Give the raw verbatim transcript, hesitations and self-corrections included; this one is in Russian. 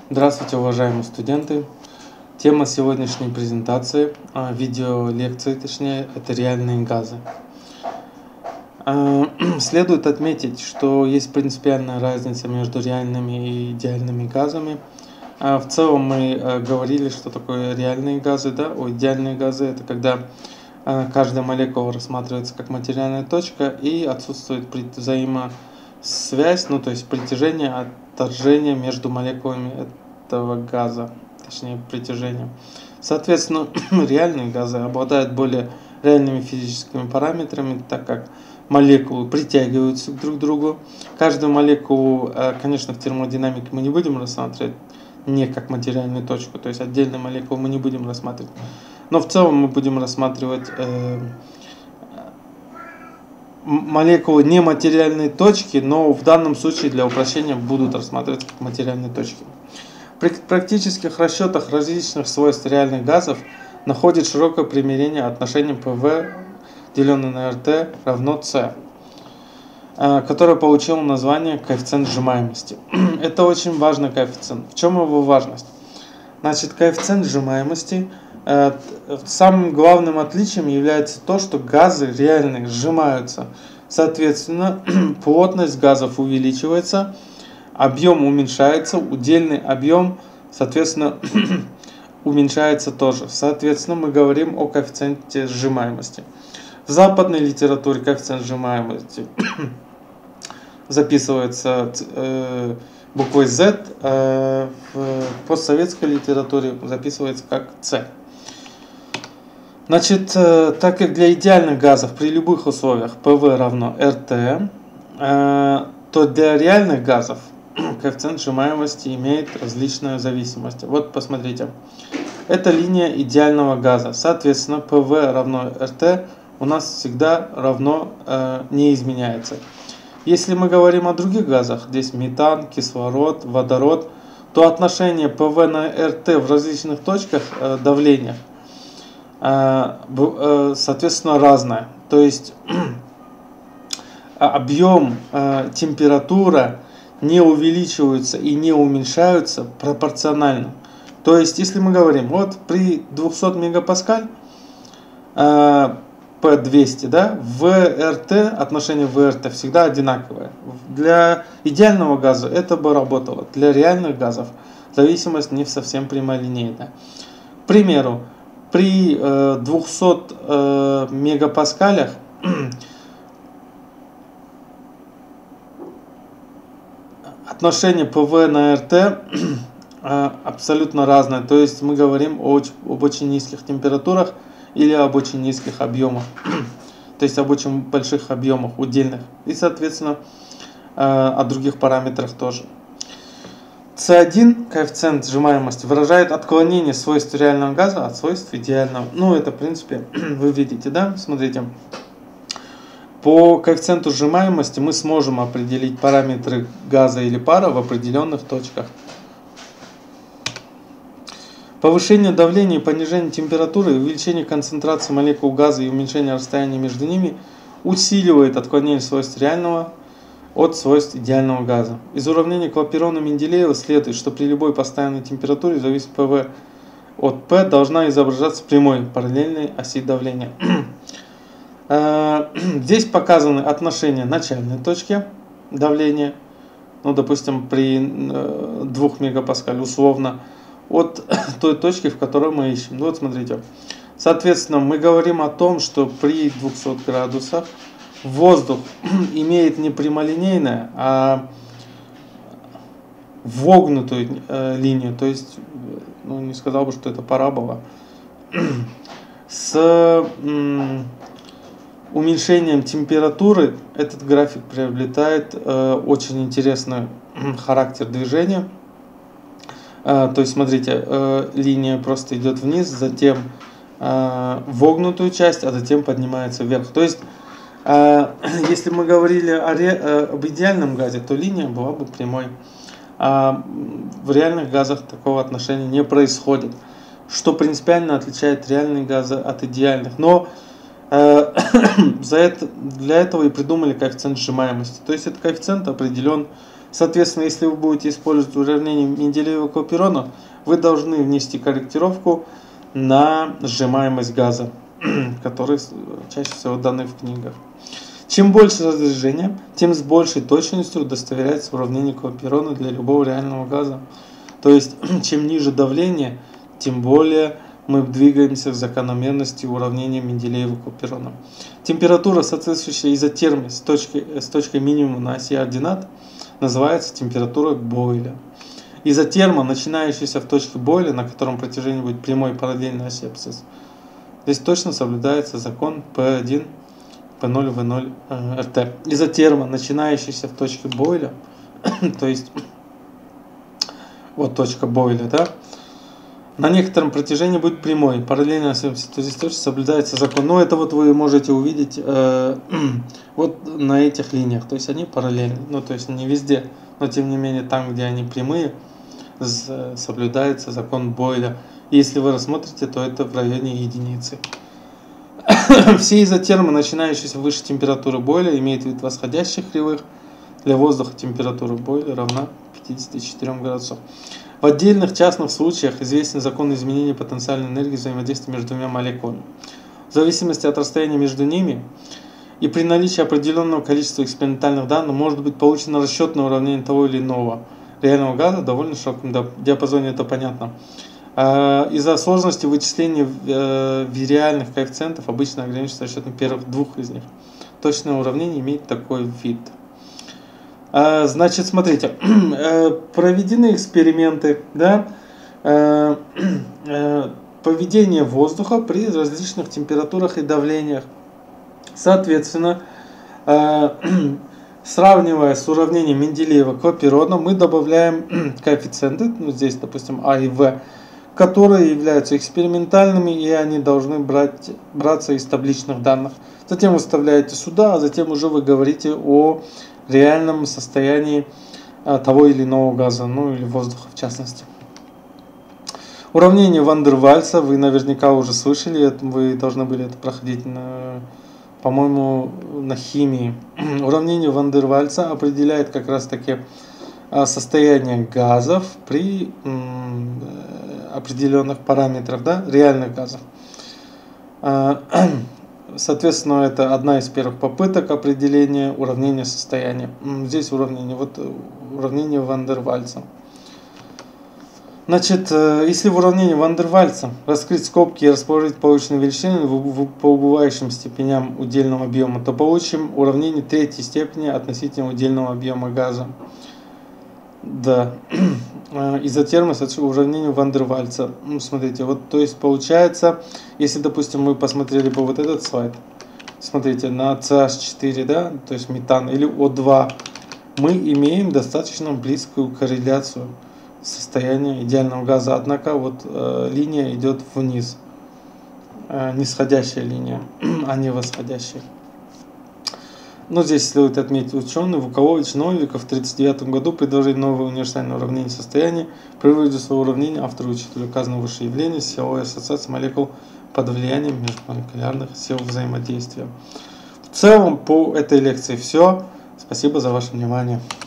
Здравствуйте, уважаемые студенты! Тема сегодняшней презентации, видео лекции, точнее, это реальные газы. Следует отметить, что есть принципиальная разница между реальными и идеальными газами. В целом мы говорили, что такое реальные газы, да? О, идеальные газы — это когда каждая молекула рассматривается как материальная точка и отсутствует взаимосвязь, ну то есть притяжение, отторжение между молекулами этого газа, точнее притяжение. Соответственно, реальные газы обладают более реальными физическими параметрами, так как молекулы притягиваются друг к другу. Каждую молекулу, конечно, в термодинамике мы не будем рассматривать не как материальную точку, то есть отдельные молекулы мы не будем рассматривать. Но в целом мы будем рассматривать э, молекулы нематериальной точки, но в данном случае для упрощения будут рассматриваться как материальные точки. При практических расчетах различных свойств реальных газов находит широкое применение отношения ПV, деленное на РТ, равно С, которое получило название коэффициент сжимаемости. Это очень важный коэффициент. В чем его важность? Значит, коэффициент сжимаемости, самым главным отличием является то, что газы реальные сжимаются. Соответственно, плотность газов увеличивается, объем уменьшается, удельный объем, соответственно, уменьшается тоже. Соответственно, мы говорим о коэффициенте сжимаемости. В западной литературе коэффициент сжимаемости записывается э, буквой Z, э, в постсоветской литературе записывается как С. Значит, э, так как для идеальных газов при любых условиях ПВ равно РТ, э, то для реальных газов коэффициент сжимаемости имеет различную зависимость. Вот посмотрите, это линия идеального газа. Соответственно, ПВ равно РТ у нас всегда равно э, не изменяется. Если мы говорим о других газах, здесь метан, кислород, водород, то отношение ПВ на РТ в различных точках э, давления э, э, соответственно разное. То есть объем, э, температура не увеличиваются и не уменьшаются пропорционально. То есть, если мы говорим, вот при двухстах мегапаскаль э, П двести, да, в РТ, отношение в РТ всегда одинаковое. Для идеального газа это бы работало. Для реальных газов зависимость не совсем прямолинейная. К примеру, при э, двухстах э, мегапаскалях отношение ПВ на РТ абсолютно разное. То есть мы говорим о, об очень низких температурах или об очень низких объемах. То есть об очень больших объемах удельных. И, соответственно, о других параметрах тоже. С один, коэффициент сжимаемости, выражает отклонение свойств реального газа от свойств идеального. Ну, это, в принципе, вы видите, да? Смотрите. По коэффициенту сжимаемости мы сможем определить параметры газа или пара в определенных точках. Повышение давления и понижение температуры, увеличение концентрации молекул газа и уменьшение расстояния между ними усиливает отклонение свойств реального от свойств идеального газа. Из уравнения Клапейрона-Менделеева следует, что при любой постоянной температуре зависимость ПВ от П должна изображаться прямой, параллельной оси давления. Здесь показаны отношения начальной точки давления, ну, допустим, при двух мегапаскаль условно, от той точки, в которой мы ищем. Вот смотрите. Соответственно, мы говорим о том, что при двухстах градусах воздух имеет не прямолинейное, а вогнутую э, линию. То есть, ну, не сказал бы, что это парабола. С м, уменьшением температуры этот график приобретает э, очень интересный характер движения. То есть, смотрите, линия просто идет вниз, затем вогнутую часть, а затем поднимается вверх. То есть, если мы говорили о, об идеальном газе, то линия была бы прямой. А в реальных газах такого отношения не происходит, что принципиально отличает реальные газы от идеальных. Но за это, для этого и придумали коэффициент сжимаемости. То есть, этот коэффициент определен Соответственно, если вы будете использовать уравнение Менделеева-Клапейрона, вы должны внести корректировку на сжимаемость газа, которые чаще всего даны в книгах. Чем больше разрежения, тем с большей точностью удостоверяется уравнение Клапейрона для любого реального газа. То есть, чем ниже давление, тем более мы двигаемся к закономерности уравнения Менделеева-Клапейрона. Температура, соответствующая изотерме с точкой, с точкой минимума на оси ординат, называется температурой Бойля. Изотерма, начинающаяся в точке Бойля, на котором протяжение будет прямой параллельной оси абсцисс. Здесь точно соблюдается закон P один, P ноль, V ноль, R T. Изотерма, начинающаяся в точке Бойля, то есть вот точка Бойля, да, на некотором протяжении будет прямой, параллельно, то здесь тоже соблюдается закон. Но это вот вы можете увидеть э, вот на этих линиях, то есть они параллельны, ну то есть не везде, но тем не менее там, где они прямые, соблюдается закон Бойля. И если вы рассмотрите, то это в районе единицы. Все изотермы, начинающиеся выше температуры Бойля, имеют вид восходящих кривых. Для воздуха температура Бойля равна пятидесяти четырем градусам. В отдельных частных случаях известен закон изменения потенциальной энергии взаимодействия между двумя молекулами. В зависимости от расстояния между ними и при наличии определенного количества экспериментальных данных может быть получено расчетное уравнение того или иного реального газа в довольно широком диапазоне, это понятно. Из-за сложности вычисления вириальных коэффициентов обычно ограничивается расчетом первых двух из них. Точное уравнение имеет такой вид. Значит, смотрите, проведены эксперименты, да, поведение воздуха при различных температурах и давлениях. Соответственно, сравнивая с уравнением Менделеева-Клапейрона, мы добавляем коэффициенты, ну, здесь, допустим, А и В, которые являются экспериментальными, и они должны брать, браться из табличных данных. Затем вы вставляете сюда, а затем уже вы говорите о реальном состоянии того или иного газа, ну или воздуха в частности. Уравнение Ван дер Вальса вы наверняка уже слышали, вы должны были это проходить, на, по-моему, на химии. Уравнение Ван дер Вальса определяет как раз таки состояние газов при определенных параметрах, да, реальных газов. Соответственно, это одна из первых попыток определения уравнения состояния. Здесь уравнение, вот уравнение Ван дер Вальса. Значит, если в уравнении Ван дер Вальса раскрыть скобки и расположить полученные величины по убывающим степеням удельного объема, то получим уравнение третьей степени относительно удельного объема газа. Да. Изотерма с уравнением Ван дер Вальса. Ну, смотрите, вот, то есть получается, если, допустим, мы посмотрели бы вот этот слайд, смотрите, на си эйч четыре, да, то есть метан, или О два, мы имеем достаточно близкую корреляцию состояния идеального газа, однако вот э, линия идет вниз, э, нисходящая линия, а не восходящая. Но здесь следует отметить, ученый Вукалович Новиков в тысяча девятьсот тридцать девятом году предложили новое универсальное уравнение состояния. При выводе своего уравнения авторы учитывали указанное выше явление силовой ассоциации молекул под влиянием межмолекулярных сил взаимодействия. В целом по этой лекции все. Спасибо за ваше внимание.